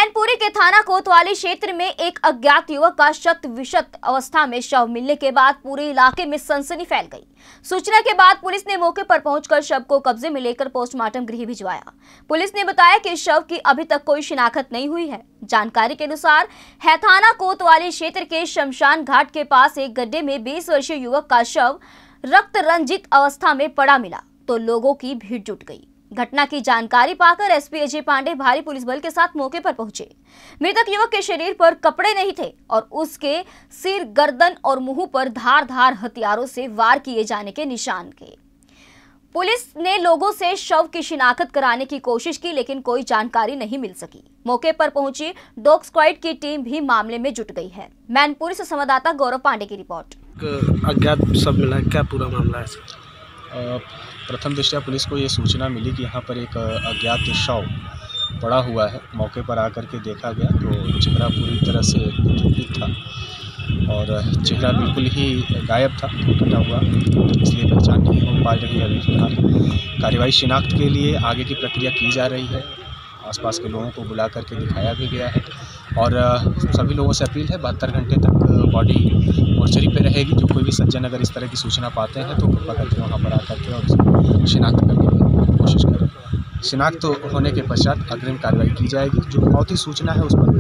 मैनपुरी के थाना कोतवाली क्षेत्र में एक अज्ञात युवक का शत विशत अवस्था में शव मिलने के बाद पूरे इलाके में सनसनी फैल गई। सूचना के बाद पुलिस ने मौके पर पहुंचकर शव को कब्जे में लेकर पोस्टमार्टम गृह भिजवाया। पुलिस ने बताया कि शव की अभी तक कोई शिनाख्त नहीं हुई है। जानकारी के अनुसार थाना कोतवाली क्षेत्र के शमशान घाट के पास एक गड्ढे में 20 वर्षीय युवक का शव रक्त रंजित अवस्था में पड़ा मिला तो लोगों की भीड़ जुट गई। घटना की जानकारी पाकर एसपी अजय पांडे भारी पुलिस बल के साथ मौके पर पहुंचे। मृतक युवक के शरीर पर कपड़े नहीं थे और उसके सिर, गर्दन और मुंह पर धारदार हथियारों से वार किए जाने के निशान थे। पुलिस ने लोगों से शव की शिनाख्त कराने की कोशिश की लेकिन कोई जानकारी नहीं मिल सकी। मौके पर पहुंची डॉग स्क्वाड की टीम भी मामले में जुट गई है। मैनपुरी से संवाददाता गौरव पांडे की रिपोर्ट। अज्ञात सब मिला, क्या पूरा मामला है? प्रथम दृष्टया पुलिस को ये सूचना मिली कि यहाँ पर एक अज्ञात शव पड़ा हुआ है। मौके पर आकर के देखा गया तो चेहरा पूरी तरह से विकृत था और चेहरा बिल्कुल ही गायब था, कटा हुआ, इसलिए पहचान नहीं हो पा रही है। अभी फिलहाल कार्रवाई शिनाख्त के लिए आगे की प्रक्रिया की जा रही है। आसपास के लोगों को बुला करके दिखाया भी गया है और सभी लोगों से अपील है 72 घंटे तक बॉडी मोर्चरी पे रहेगी। जो कोई भी सज्जन अगर इस तरह की सूचना पाते हैं तो कृपा करके वहाँ पर आकर के और शिनाख्त करने की कोशिश करें। शिनाख्त होने के पश्चात अग्रिम कार्रवाई की जाएगी। जो मौती सूचना है उस पर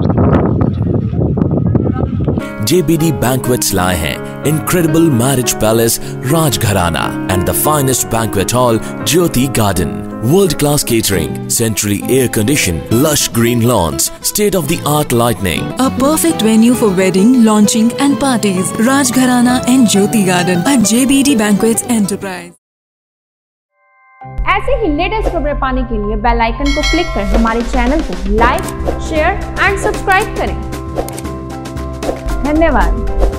JBD Banquets लाए हैं Incredible Marriage Palace Rajgharana and the finest banquet hall Jyoti Garden. World-class catering, centrally air-conditioned, lush green lawns, state-of-the-art lighting. A perfect venue for wedding, launching and parties. Rajgharana and Jyoti Garden at JBD Banquets Enterprise. ऐसे ही latest खबरें पाने के लिए bell icon को click कर हमारे channel को like, share and subscribe करें। धन्यवाद।